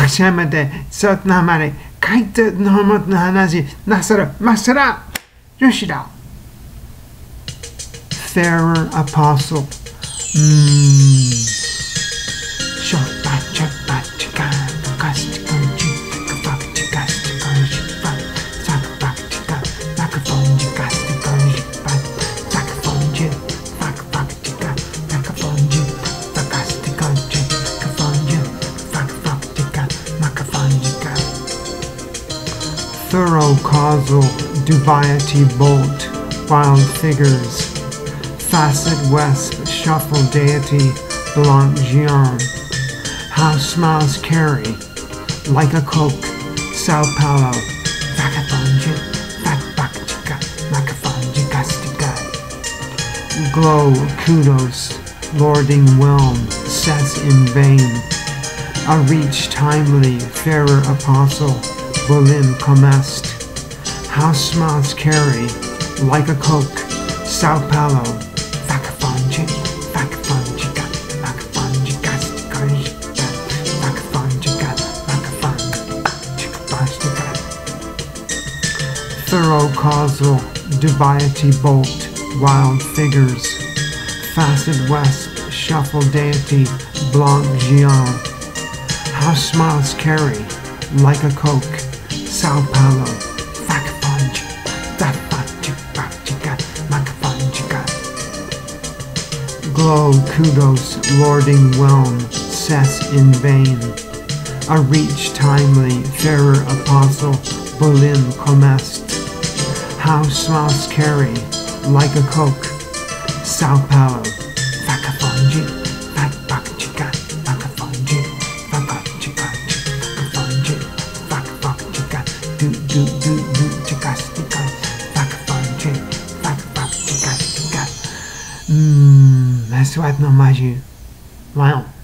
Hashem de Sot Namare, Kaita Nomot Nahanazi, Nasara, Masara, Yoshida. Fairer apostle. Thorough causal, dubiety bolt, wild figures, facet west, shuffle deity, blanc gian, how smiles carry, like a coke, Sao Paulo, vagabondia, vagbaktika, makafonjikastika. Glow, kudos, lording whelm, says in vain, a reach timely, fairer apostle, Berlin comest, how smiles carry, like a coke, Sao Paulo, vagabondia, vagabonjika, vagabonjikastika, vagabonjika, vagabonjika. Thorough causal, dubiety bolt, wild figures, facet west, shuffle deity, blanc gian, how smiles carry, like a coke, Sao Paulo, vagabonj, vagabonjika, vagabonjika. Glow, kudos, lording whelm, cess in vain, a reach timely, fairer apostle, Berlin comest, how smiles carry, like a coke, Sao Paulo, vagabonji, vagbakjika, vagabonji, vagbakjika, vagabonji, vagbakjika, do, chikastika, vagabonji, vagbakjika. That's what no matter. Wow.